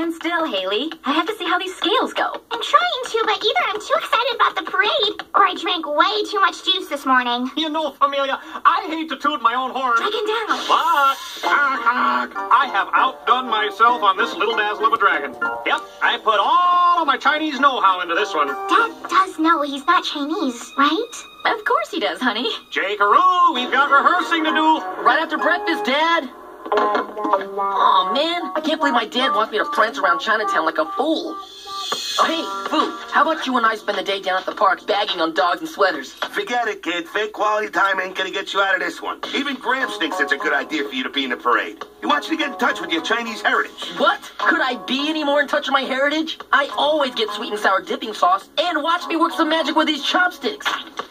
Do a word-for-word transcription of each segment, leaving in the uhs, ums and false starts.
Stand still, Haley. I have to see how these scales go. I'm trying to, but either I'm too excited about the parade, or I drank way too much juice this morning. You know, Familia, I hate to toot my own horn. Dragon down. But I have outdone myself on this little dazzle of a dragon. Yep, I put all of my Chinese know-how into this one. Dad does know he's not Chinese, right? Of course he does, honey. Jake-a-roo, we've got rehearsing to do. Right after breakfast, Dad. Oh man, I can't believe my dad wants me to prance around Chinatown like a fool. Oh, hey, Fu, how about you and I spend the day down at the park bagging on dogs and sweaters? Forget it, kid. Fake quality time ain't gonna get you out of this one. Even Gramps thinks it's a good idea for you to be in the parade. He wants you to get in touch with your Chinese heritage. What? Could I be any more in touch with my heritage? I always get sweet and sour dipping sauce, and watch me work some magic with these chopsticks.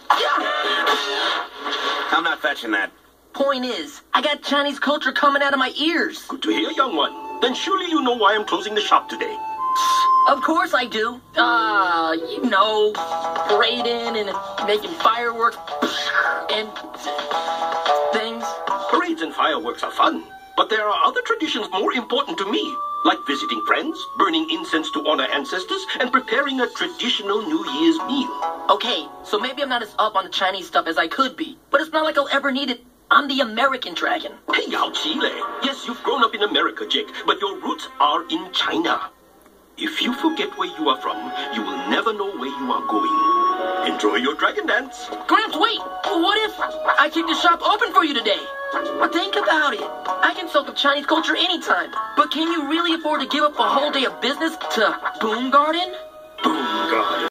I'm not fetching that. Point is, I got Chinese culture coming out of my ears. Good to hear, young one. Then surely you know why I'm closing the shop today. Of course I do. Uh, you know, parading and making fireworks and things. Parades and fireworks are fun, but there are other traditions more important to me, like visiting friends, burning incense to honor ancestors, and preparing a traditional New Year's meal. Okay, so maybe I'm not as up on the Chinese stuff as I could be, but it's not like I'll ever need it. I'm the American dragon. Hey, Yao Chile. Yes, you've grown up in America, Jake, but your roots are in China. If you forget where you are from, you will never know where you are going. Enjoy your dragon dance. Gramps, wait! What if I keep the shop open for you today? Think about it. I can soak up Chinese culture anytime. But can you really afford to give up a whole day of business to Boom Garden? Boom Garden.